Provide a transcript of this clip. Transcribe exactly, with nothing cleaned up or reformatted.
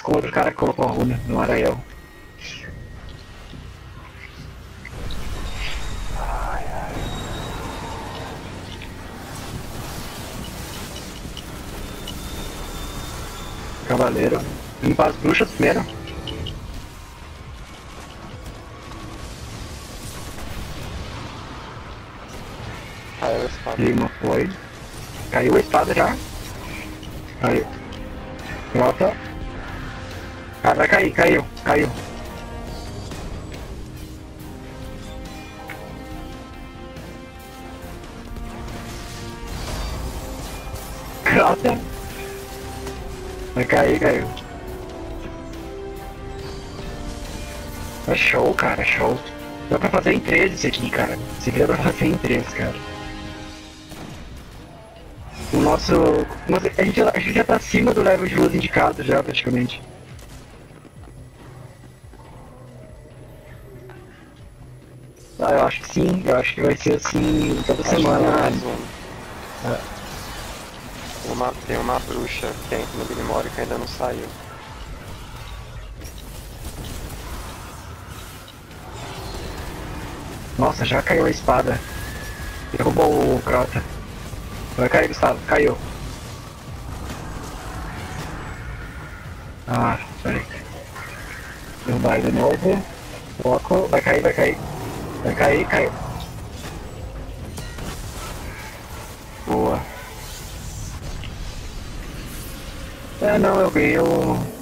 com outro cara que colocou a runa no Araiel. Ai, ai. Cavaleiro. Limpar as bruxas primeiro. Caiu a espada. Lima foi. Caiu a espada já. Caiu. Volta. Ah, vai cair, caiu, caiu. Crota. Vai cair, caiu. É show, cara, show. Dá pra fazer em três esse aqui, cara. Esse aqui dá pra fazer em três, cara. O nosso... nossa, a, gente, a gente já tá acima do level de luz indicado já, praticamente. Ah, eu acho que sim. Eu acho que vai ser assim toda Acho que semana. tem mais um. É. Uma, tem uma bruxa que entra no Grimório que ainda não saiu. Nossa, já caiu a espada. Derrubou o Crota. Vai cair, Gustavo. Caiu. Ah, peraí. Derrubar de novo. Foco. Vai cair, vai cair. Vai cair, caiu. Boa. É, não, eu ganhei o...